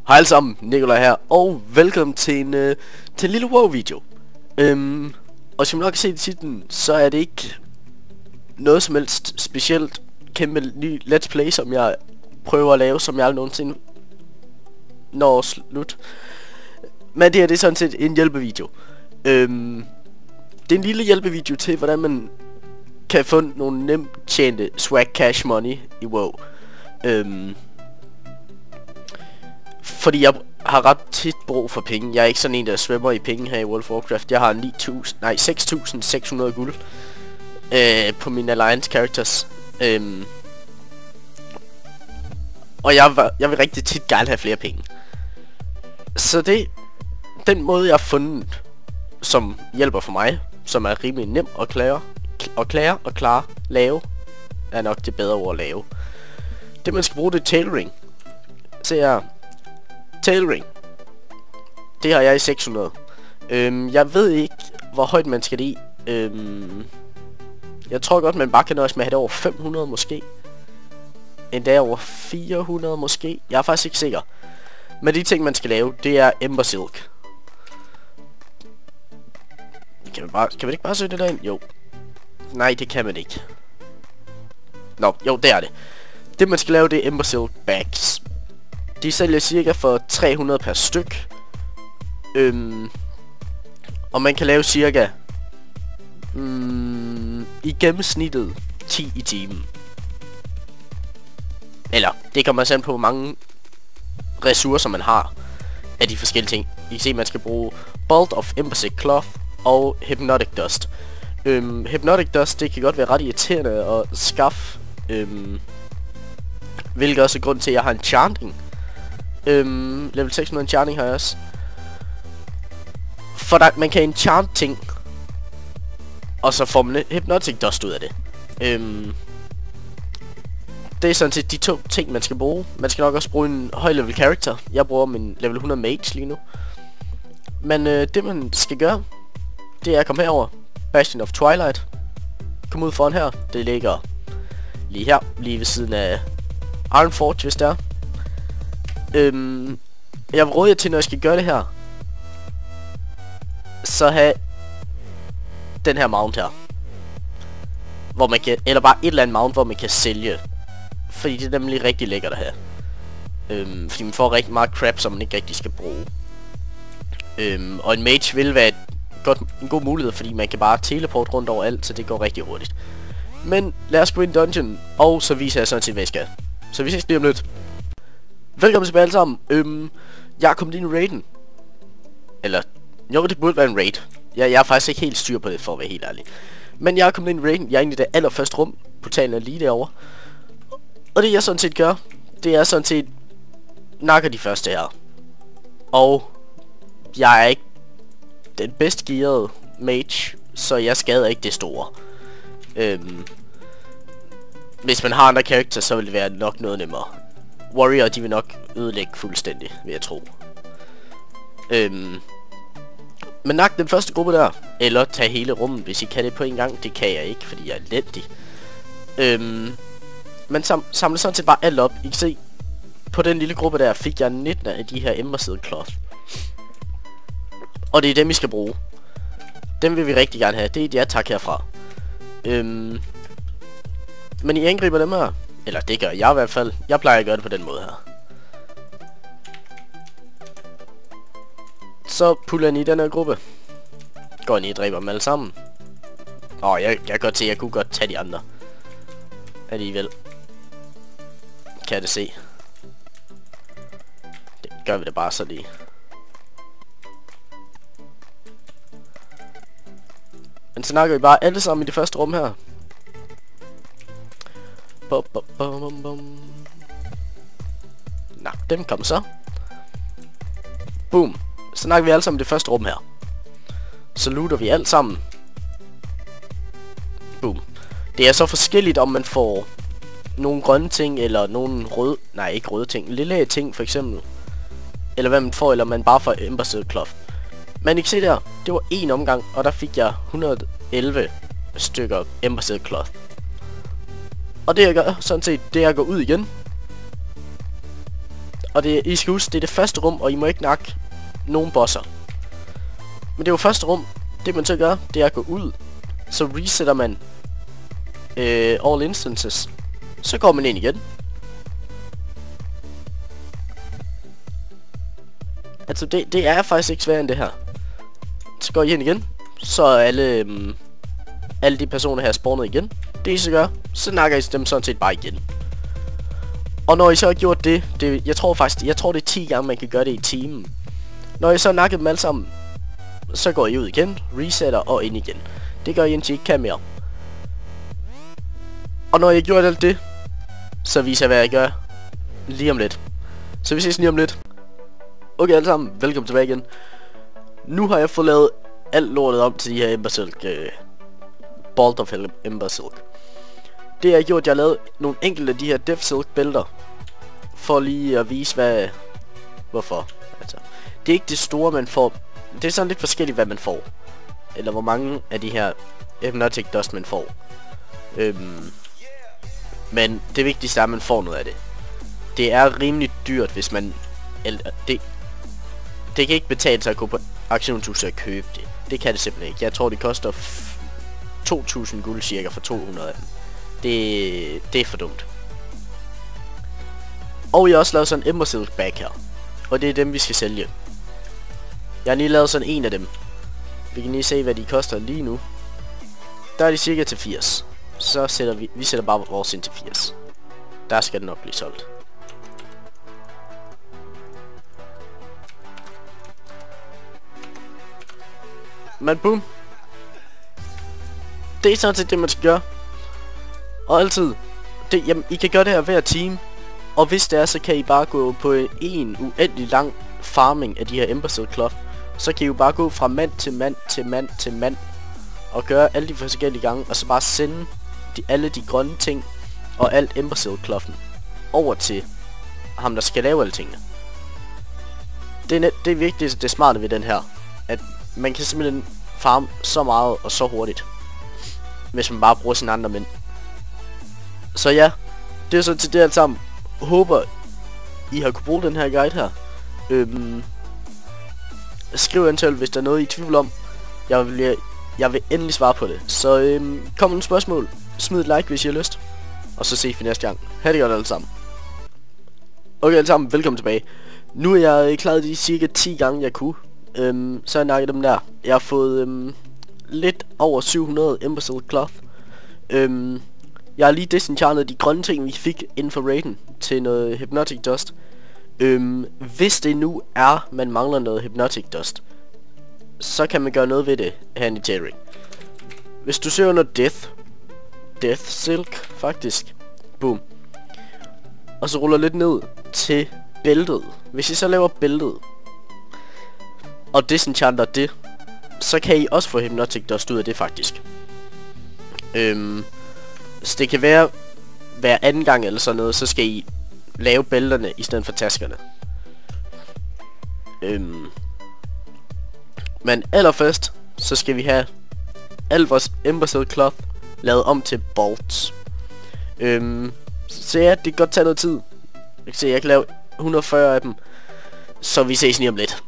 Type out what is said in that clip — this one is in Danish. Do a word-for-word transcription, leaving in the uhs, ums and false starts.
Hej alle sammen, Nikolaj her, og velkommen til en, øh, til en lille WoW-video. Øhm, og som I nok kan se i titlen, så er det ikke noget som helst specielt kæmpe ny let's play, som jeg prøver at lave, som jeg aldrig nogensinde når slut. Men det her, det er sådan set en hjælpevideo. Øhm, det er en lille hjælpevideo til, hvordan man kan få nogle nemt tjente swag cash money i WoW. Øhm... Fordi jeg har ret tit brug for penge. Jeg er ikke sådan en, der svømmer i penge her i World of Warcraft. Jeg har ni tusind, nej seks tusind seks hundrede guld øh, på mine Alliance characters. Øhm. Og jeg, jeg vil rigtig tit gerne have flere penge. Så det, den måde jeg har fundet, som hjælper for mig, som er rimelig nem at klare, og klare og klare, lave, er nok det bedre ord at lave. Det man skal bruge, det er tailoring. Så jeg tailoring. Det har jeg i seks hundrede. Øhm, jeg ved ikke, hvor højt man skal det i. Øhm, jeg tror godt, man bare kan nøjes med at have det over fem hundrede måske. Endda over fire hundrede måske. Jeg er faktisk ikke sikker. Men de ting, man skal lave, det er Ember Silk. Kan man, bare, kan man ikke bare søge det derind? Jo. Nej, det kan man ikke. Nå, jo, det er det. Det, man skal lave, det er Ember Silk bags. De sælger cirka for tre hundrede per styk. Øhm, og man kan lave cirka mm, i gennemsnittet ti i timen. Eller det kommer an på, hvor mange ressourcer man har af de forskellige ting. I kan se, at man skal bruge Bolt of Embersilk Cloth og Hypnotic Dust. Øhm, Hypnotic Dust, det kan godt være ret irriterende at skaffe. Øhm, hvilket også er grund til, at jeg har en Enchanting. Øhm, level seks hundrede enchanting har jeg også. For der, man kan enchant ting, og så får man Hypnotic Dust ud af det. Øhm, det er sådan set de to ting, man skal bruge. Man skal nok også bruge en høj level character. Jeg bruger min level hundrede mage lige nu. Men øh, det man skal gøre, det er at komme herover. Bastion of Twilight. Kom ud foran her. Det ligger lige her, lige ved siden af Ironforge, hvis det er. Øhm, jeg vil råde jer til, når jeg skal gøre det her, så have den her mount her, hvor man kan, eller bare et eller andet mount, hvor man kan sælge, fordi det er nemlig rigtig lækkert at have. Øhm, fordi man får rigtig meget crap, som man ikke rigtig skal bruge. Øhm, og en mage vil være et godt, en god mulighed, fordi man kan bare teleport rundt over alt, så det går rigtig hurtigt. Men lad os gå ind i dungeon, og så viser jeg sådan set, hvad jeg skal. Så vi ses lige om lidt. Velkommen tilbage alle sammen. Øhm, jeg er kommet ind i raiden. Eller, jo, det burde være en raid. Jeg, jeg er faktisk ikke helt styr på det, for at være helt ærlig. Men jeg er kommet ind i raiden. Jeg er inde i det allerførste rum. Portalen er lige derovre. Og det jeg sådan set gør, det er sådan set nakker de første her. Og jeg er ikke den bedst gearede mage, så jeg skader ikke det store. Øhm, hvis man har andre karakterer, så vil det være nok noget nemmere. Warrior, de vil nok ødelægge fuldstændig, vil jeg tro. Øhm, men nak den første gruppe der, eller tage hele rummet, hvis I kan det på en gang. Det kan jeg ikke, fordi jeg er elendig. Øhm, men sam samle sådan set bare alt op. I kan se, på den lille gruppe der fik jeg nitten af de her Embersilk Cloth. Og det er dem, vi skal bruge. Dem vil vi rigtig gerne have. Det er et ja-tak herfra. Øhm, men I angriber dem her. Eller det gør jeg i hvert fald. Jeg plejer at gøre det på den måde her. Så puller jeg i den her gruppe. Går ind i og dræber dem alle sammen. Åh, oh, jeg, jeg kan godt se, at jeg kunne godt tage de andre. Alligevel. Kan jeg det se. Det gør vi det bare så lige. Men så snakker vi bare alle sammen i det første rum her. Bum, bum, bum, bum. Nå, dem kom så. Boom. Så snakker vi alle sammen i det første rum her. Så looter vi alt sammen. Boom. Det er så forskelligt, om man får nogle grønne ting, eller nogle røde... Nej, ikke røde ting. Lille ting, for eksempel. Eller hvad man får, eller man bare får Embersilk Cloth. Men I kan se der, det var en omgang, og der fik jeg et hundrede og elleve stykker Embersilk Cloth. Og det jeg gør, sådan set, det er at gå ud igen. Og det, I skal huske, det er det første rum, og I må ikke nakke nogen bosser. Men det er jo første rum. Det man så gør, det er at gå ud. Så resetter man øh, all instances. Så går man ind igen. Altså det, det er faktisk ikke sværere end det her. Så går I ind igen. Så er alle, øhm, alle de personer her spawnet igen. Det I så gør, så nakker I dem sådan set bare igen. Og når I så har gjort det, det jeg tror faktisk, jeg tror det er ti gange man kan gøre det i timen. Når I så har nakket dem alle sammen, så går I ud igen, resetter og ind igen. Det gør I indtil I ikke kan mere. Og når I har gjort alt det, så viser jeg hvad jeg gør lige om lidt. Så vi ses lige om lidt. Okay alle sammen, velkommen tilbage igen. Nu har jeg fået lavet alt lortet om til de her Ember Silk øh, Bolt of Ember Silk. Det jeg har gjort, jeg har lavet nogle enkelte af de her Death Silk bælter. For lige at vise hvad... Hvorfor? Altså, det er ikke det store man får. Det er sådan lidt forskelligt hvad man får. Eller hvor mange af de her Hypnotic Dust man får. Øhm, men det vigtigste er at man får noget af det. Det er rimelig dyrt hvis man... Eller, det, det kan ikke betale sig at gå på auktionshuset og købe det. Det kan det simpelthen ikke. Jeg tror det koster to tusind guld cirka for to hundrede af dem. Det, det er for dumt. Og jeg har også lavet sådan en Ember Silk bag her. Og det er dem vi skal sælge. Jeg har lige lavet sådan en af dem. Vi kan lige se hvad de koster lige nu. Der er de cirka til firs. Så sætter vi, vi sætter bare vores ind til firs. Der skal den nok blive solgt. Men boom. Det er sådan set det man skal gøre. Og altid det, jamen, I kan gøre det her hver time. Og hvis det er, så kan I bare gå på en uendelig lang farming af de her Ember Silk Cloth. Så kan I jo bare gå fra mand til mand til mand til mand. Og gøre alle de forskellige gange. Og så bare sende de, alle de grønne ting og alt Ember Silk Clothen over til ham der skal lave alle tingene. Det er, det er vigtigt, det smarte ved den her. At man kan simpelthen farme så meget og så hurtigt. Hvis man bare bruger sine andre mænd. Så ja, det er så til det alt sammen. Håber I har kunne bruge den her guide her. Øhm, skriv eventuelt hvis der er noget I er i tvivl om. Jeg vil, jeg vil endelig svare på det. Så øhm, kom nogle spørgsmål. Smid et like hvis I har lyst. Og så ses vi næste gang. Ha' det godt alle sammen. Okay alle sammen, velkommen tilbage. Nu er jeg klaret de cirka ti gange jeg kunne. Øhm, så har jeg nakket dem der. Jeg har fået øhm, lidt over syv hundrede Ember Silk Cloth. Øhm, jeg har lige disenchantet de grønne ting vi fik inden for raiden til noget Hypnotic Dust. Øhm, hvis det nu er man mangler noget Hypnotic Dust, så kan man gøre noget ved det her i Terry. Hvis du søger noget Death Death Silk faktisk. Boom. Og så ruller lidt ned til bæltet. Hvis I så laver bæltet og disenchanter det, så kan I også få Hypnotic Dust ud af det faktisk. Øhm, så det kan være hver anden gang eller sådan noget, så skal I lave bælterne i stedet for taskerne. Øhm, men allerførst, så skal vi have al vores Ember Silk Cloth lavet om til bolts. Øhm, så ja, det kan godt tage noget tid. Jeg kan se, jeg kan lave et hundrede og fyrre af dem. Så vi ses lige om lidt.